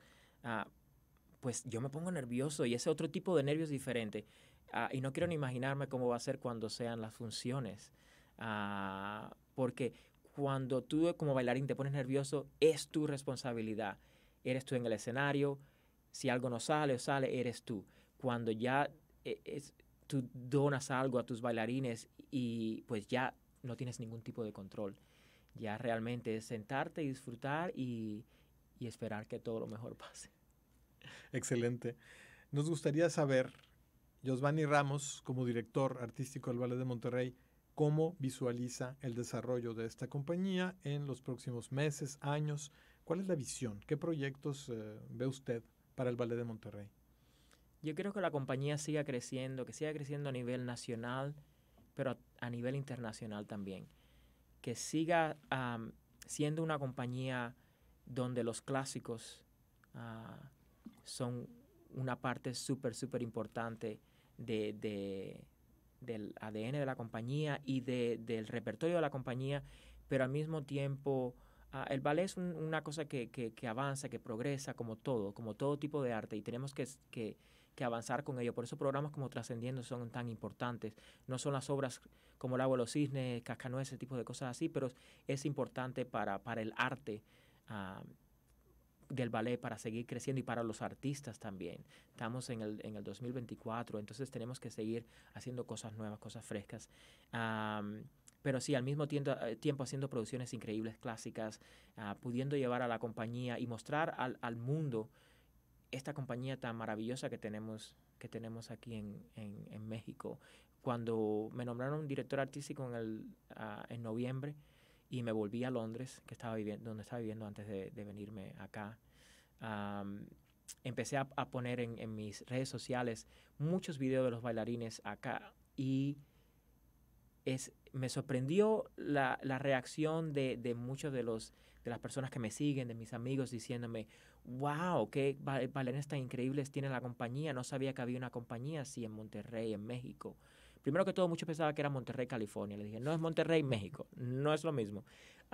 pues yo me pongo nervioso y ese otro tipo de nervios diferente. Y no quiero ni imaginarme cómo va a ser cuando sean las funciones. Porque cuando tú como bailarín te pones nervioso, es tu responsabilidad. Eres tú en el escenario. Si algo no sale o sale, eres tú. Cuando ya tú donas algo a tus bailarines y pues ya no tienes ningún tipo de control. Ya realmente es sentarte y disfrutar y esperar que todo lo mejor pase. Excelente. Nos gustaría saber, Josvany Ramos, como director artístico del Ballet de Monterrey, cómo visualiza el desarrollo de esta compañía en los próximos meses, años. ¿Cuál es la visión? ¿Qué proyectos ve usted para el Ballet de Monterrey? Yo creo que la compañía siga creciendo, que siga creciendo a nivel nacional, pero a nivel internacional también. Que siga siendo una compañía donde los clásicos son una parte súper, súper importante del ADN de la compañía y del repertorio de la compañía, pero al mismo tiempo el ballet es una cosa que avanza, que progresa como todo tipo de arte, y tenemos que avanzar con ello. Por eso programas como Trascendiendo son tan importantes. No son las obras como El agua de los cisnes, Cascanueces, ese tipo de cosas así, pero es importante para el arte del ballet, para seguir creciendo, y para los artistas también. Estamos en el 2024, entonces tenemos que seguir haciendo cosas nuevas, cosas frescas. Pero sí, al mismo tiempo haciendo producciones increíbles, clásicas, pudiendo llevar a la compañía y mostrar al mundo esta compañía tan maravillosa que tenemos aquí en México. Cuando me nombraron director artístico en noviembre, y me volví a Londres, donde estaba viviendo antes de venirme acá, empecé a poner en mis redes sociales muchos videos de los bailarines acá, y me sorprendió la reacción de muchos de las personas que me siguen, de mis amigos, diciéndome, wow, qué bailarines tan increíbles tiene la compañía. No sabía que había una compañía así en Monterrey, en México. Primero que todo, muchos pensaban que era Monterrey, California. Le dije, no, es Monterrey, México. No es lo mismo.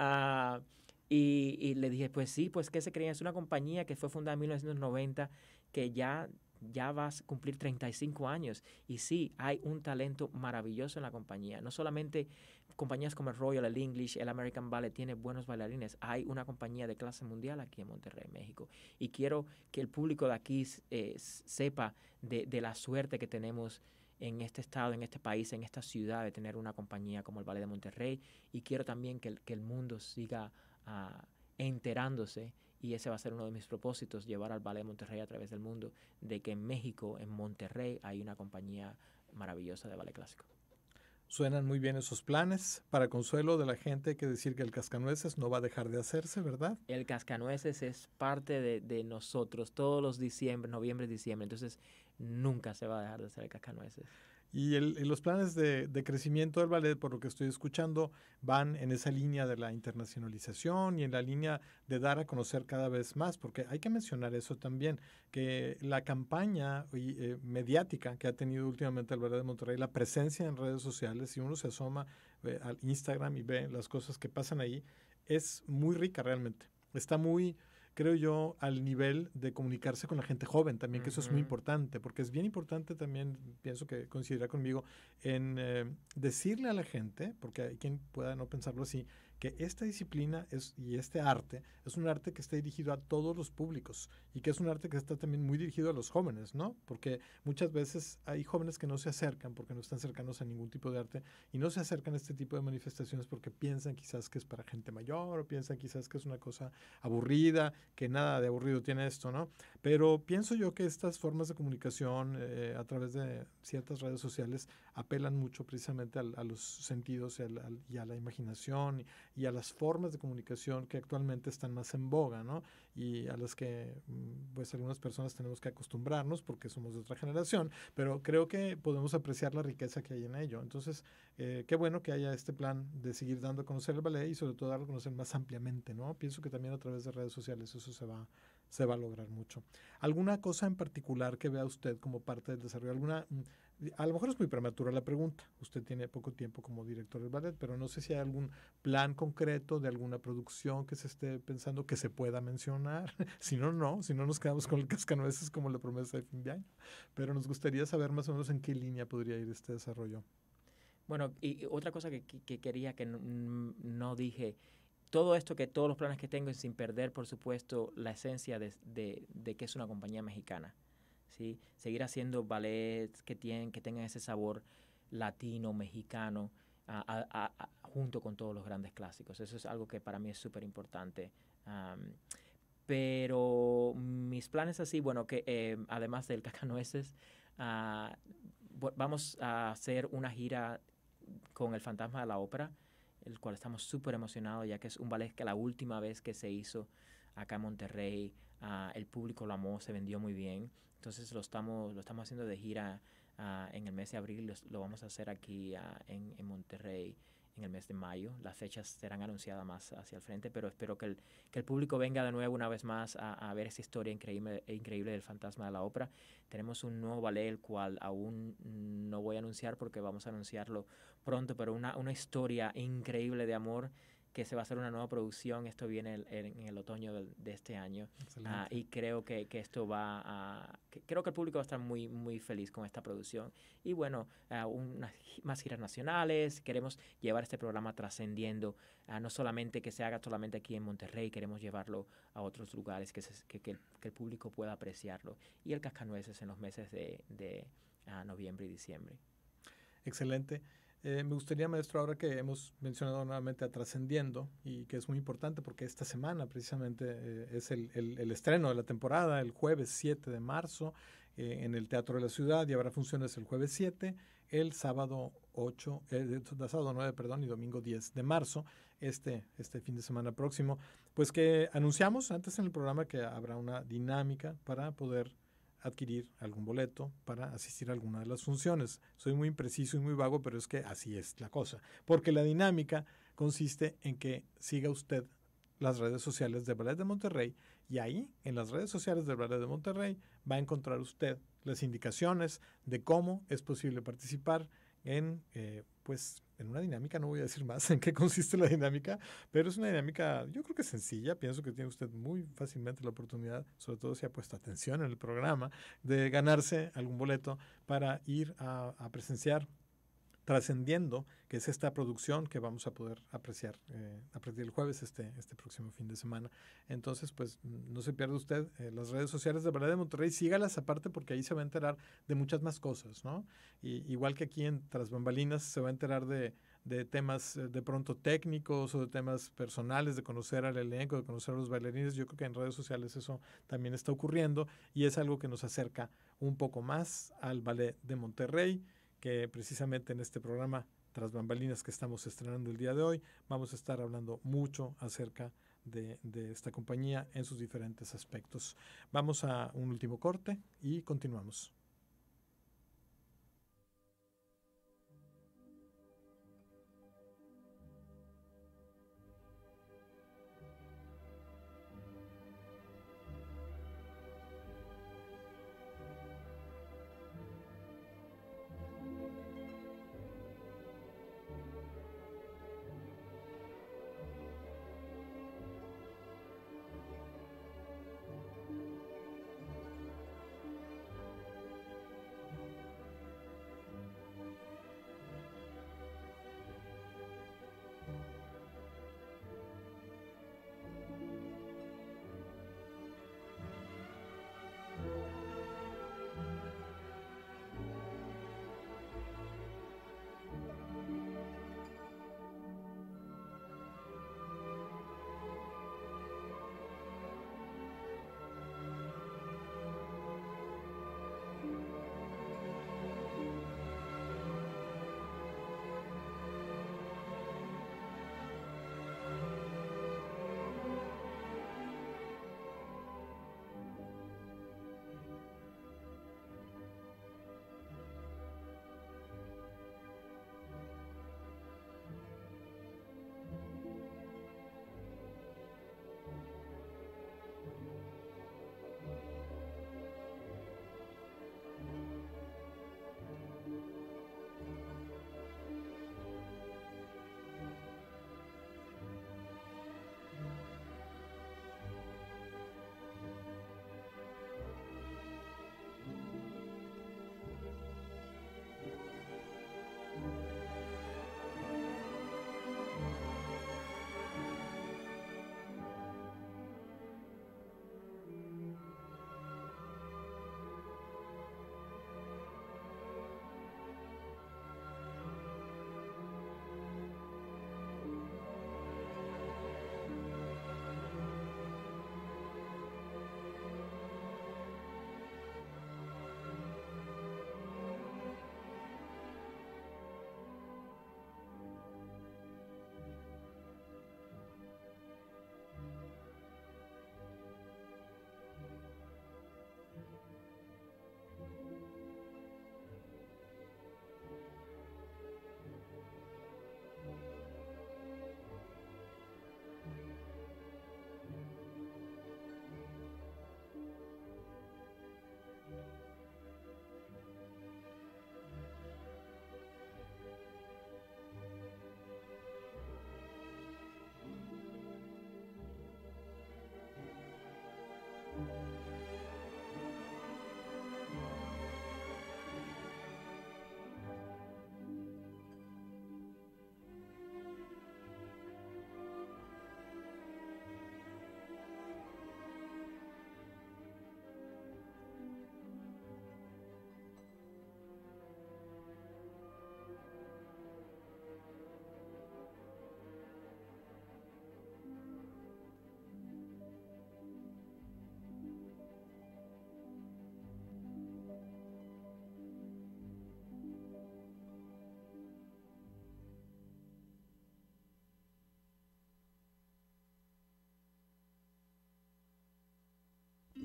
Y le dije, pues sí, pues ¿qué se creía? Es una compañía que fue fundada en 1990, que ya va a cumplir 35 años. Y sí, hay un talento maravilloso en la compañía. No solamente compañías como el Royal, el English, el American Ballet tiene buenos bailarines. Hay una compañía de clase mundial aquí en Monterrey, México. Y quiero que el público de aquí sepa de la suerte que tenemos en este estado, en este país, en esta ciudad, de tener una compañía como el Ballet de Monterrey. Y quiero también que el mundo siga enterándose, y ese va a ser uno de mis propósitos, llevar al Ballet de Monterrey a través del mundo, de que en México, en Monterrey, hay una compañía maravillosa de ballet clásico. Suenan muy bien esos planes. Para consuelo de la gente, hay que decir que el Cascanueces no va a dejar de hacerse, ¿verdad? El Cascanueces es parte de nosotros todos los noviembre, diciembre. Entonces, nunca se va a dejar de hacer el Cascanueces. Y los planes de crecimiento del ballet, por lo que estoy escuchando, van en esa línea de la internacionalización y en la línea de dar a conocer cada vez más, porque hay que mencionar eso también, que la campaña mediática que ha tenido últimamente el Ballet de Monterrey, la presencia en redes sociales, si uno se asoma al Instagram y ve las cosas que pasan ahí, es muy rica realmente. Está muy, creo yo, al nivel de comunicarse con la gente joven también, que eso es muy importante, porque es bien importante también, pienso que coincidirá conmigo, en decirle a la gente, porque hay quien pueda no pensarlo así, que esta disciplina y este arte es un arte que está dirigido a todos los públicos y que es un arte que está también muy dirigido a los jóvenes, ¿no? Porque muchas veces hay jóvenes que no se acercan porque no están cercanos a ningún tipo de arte y no se acercan a este tipo de manifestaciones porque piensan quizás que es para gente mayor o piensan quizás que es una cosa aburrida, que nada de aburrido tiene esto, ¿no? Pero pienso yo que estas formas de comunicación a través de ciertas redes sociales apelan mucho precisamente a los sentidos y a la imaginación y a las formas de comunicación que actualmente están más en boga, ¿no? Y a las que pues algunas personas tenemos que acostumbrarnos porque somos de otra generación, pero creo que podemos apreciar la riqueza que hay en ello. Entonces, qué bueno que haya este plan de seguir dando a conocer el ballet y sobre todo darlo a conocer más ampliamente, ¿no? Pienso que también a través de redes sociales eso se va a lograr mucho. ¿Alguna cosa en particular que vea usted como parte del desarrollo? A lo mejor es muy prematura la pregunta. Usted tiene poco tiempo como director del ballet, pero no sé si hay algún plan concreto de alguna producción que se esté pensando que se pueda mencionar. Si no, no. Si no, nos quedamos con el cascanueces como la promesa de fin de año. Pero nos gustaría saber más o menos en qué línea podría ir este desarrollo. Bueno, y otra cosa que quería que no dije, todo esto que todos los planes que tengo es sin perder, por supuesto, la esencia de que es una compañía mexicana. ¿Sí? Seguir haciendo ballets que tengan ese sabor latino, mexicano, junto con todos los grandes clásicos. Eso es algo que para mí es súper importante. Pero mis planes así, bueno, que además del Cascanueces, vamos a hacer una gira con El Fantasma de la Ópera, el cual estamos súper emocionados, ya que es un ballet que la última vez que se hizo acá en Monterrey, el público lo amó, se vendió muy bien. Entonces lo estamos haciendo de gira en el mes de abril, lo vamos a hacer aquí en Monterrey en el mes de mayo. Las fechas serán anunciadas más hacia el frente, pero espero que el público venga de nuevo una vez más a ver esa historia increíble del Fantasma de la Ópera. Tenemos un nuevo ballet, el cual aún no voy a anunciar porque vamos a anunciarlo pronto, pero una historia increíble de amor que se va a hacer una nueva producción. Esto viene en el otoño de este año. Y creo que esto creo que el público va a estar muy, muy feliz con esta producción. Y bueno, más giras nacionales. Queremos llevar este programa trascendiendo, no solamente que se haga solamente aquí en Monterrey, queremos llevarlo a otros lugares que el público pueda apreciarlo. Y el Cascanueces en los meses de noviembre y diciembre. Excelente. Me gustaría, maestro, ahora que hemos mencionado nuevamente a Trascendiendo y que es muy importante porque esta semana precisamente es el estreno de la temporada, el jueves 7 de marzo en el Teatro de la Ciudad y habrá funciones el jueves 7, el sábado 9, perdón, y domingo 10 de marzo, este fin de semana próximo. Pues que anunciamos antes en el programa que habrá una dinámica para poder adquirir algún boleto para asistir a alguna de las funciones. Soy muy impreciso y muy vago, pero es que así es la cosa. Porque la dinámica consiste en que siga usted las redes sociales del Ballet de Monterrey y ahí, en las redes sociales del Ballet de Monterrey, va a encontrar usted las indicaciones de cómo es posible participar en una dinámica. No voy a decir más en qué consiste la dinámica, pero es una dinámica, yo creo que sencilla. Pienso que tiene usted muy fácilmente la oportunidad, sobre todo si ha puesto atención en el programa, de ganarse algún boleto para ir a presenciar Trascendiendo, que es esta producción que vamos a poder apreciar a partir del jueves, este próximo fin de semana. Entonces, pues no se pierda usted las redes sociales de Ballet de Monterrey, sígalas aparte porque ahí se va a enterar de muchas más cosas, ¿no? Igual que aquí en Tras Bambalinas se va a enterar de temas de pronto técnicos o de temas personales, de conocer al elenco, de conocer a los bailarines. Yo creo que en redes sociales eso también está ocurriendo y es algo que nos acerca un poco más al Ballet de Monterrey, que precisamente en este programa Tras Bambalinas que estamos estrenando el día de hoy, vamos a estar hablando mucho acerca de esta compañía en sus diferentes aspectos. Vamos a un último corte y continuamos.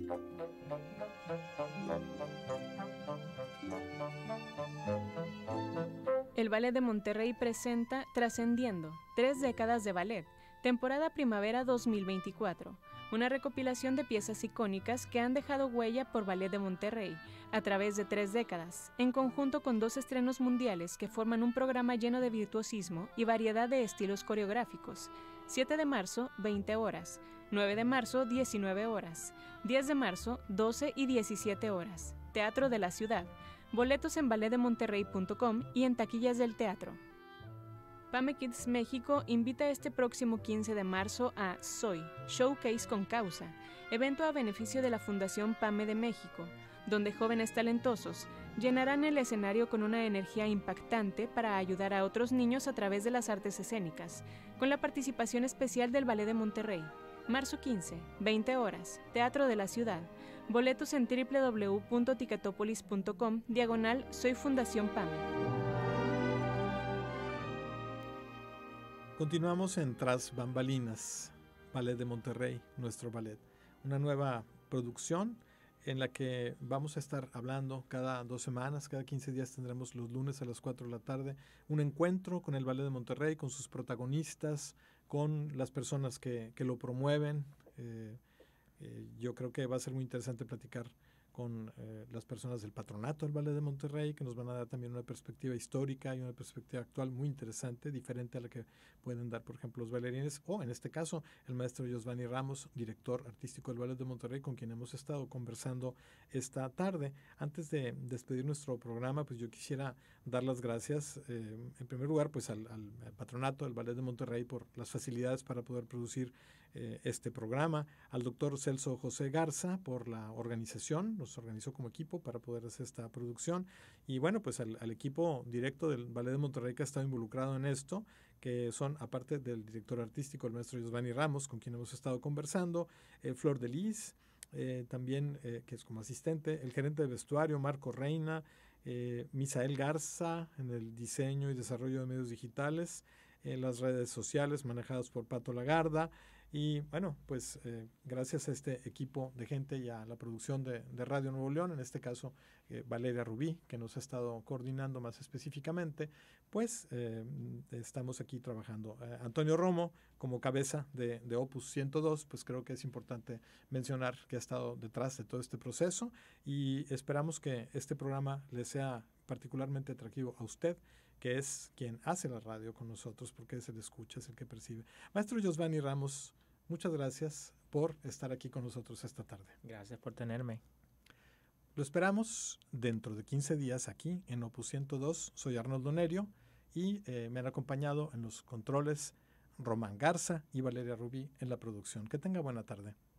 El Ballet de Monterrey presenta Trascendiendo, 3 décadas de ballet, temporada primavera 2024, una recopilación de piezas icónicas que han dejado huella por Ballet de Monterrey a través de 3 décadas, en conjunto con 2 estrenos mundiales que forman un programa lleno de virtuosismo y variedad de estilos coreográficos. 7 de marzo, 20 horas, 9 de marzo, 19 horas, 10 de marzo, 12 y 17 horas, Teatro de la Ciudad. Boletos en balletdemonterrey.com y en taquillas del teatro. PAME Kids México invita este próximo 15 de marzo a Soy, Showcase con Causa, evento a beneficio de la Fundación PAME de México, donde jóvenes talentosos llenarán el escenario con una energía impactante para ayudar a otros niños a través de las artes escénicas, con la participación especial del Ballet de Monterrey. Marzo 15, 20 horas, Teatro de la Ciudad. Boletos en www.ticatopolis.com/Soy Fundación PAME. Continuamos en Tras Bambalinas, Ballet de Monterrey, nuestro ballet. Una nueva producción en la que vamos a estar hablando cada 2 semanas, cada 15 días tendremos los lunes a las 4 de la tarde un encuentro con el Ballet de Monterrey, con sus protagonistas, con las personas que lo promueven. Yo creo que va a ser muy interesante platicar con las personas del patronato del Ballet de Monterrey, que nos van a dar también una perspectiva histórica y una perspectiva actual muy interesante, diferente a la que pueden dar, por ejemplo, los bailarines, o en este caso, el maestro Josvani Ramos, director artístico del Ballet de Monterrey, con quien hemos estado conversando esta tarde. Antes de despedir nuestro programa, pues yo quisiera dar las gracias, en primer lugar, pues al patronato del Ballet de Monterrey por las facilidades para poder producir este programa, al doctor Celso José Garza por la organización, nos organizó como equipo para poder hacer esta producción, y bueno, pues al equipo directo del Ballet de Monterrey que ha estado involucrado en esto, que son, aparte del director artístico, el maestro Josvani Ramos, con quien hemos estado conversando, Flor de Lis, también, que es como asistente, el gerente de vestuario, Marco Reina, Misael Garza en el diseño y desarrollo de medios digitales, las redes sociales manejadas por Pato Lagarda. Y bueno, pues gracias a este equipo de gente y a la producción de Radio Nuevo León, en este caso Valeria Rubí, que nos ha estado coordinando más específicamente, pues estamos aquí trabajando. Antonio Romo, como cabeza de Opus 102, pues creo que es importante mencionar que ha estado detrás de todo este proceso y esperamos que este programa le sea particularmente atractivo a usted, que es quien hace la radio con nosotros, porque es el escucha, es el que percibe. Maestro Josvani Ramos, muchas gracias por estar aquí con nosotros esta tarde. Gracias por tenerme. Lo esperamos dentro de 15 días aquí en Opus 102. Soy Arnoldo Nerio y me han acompañado en los controles Román Garza y Valeria Rubí en la producción. Que tenga buena tarde.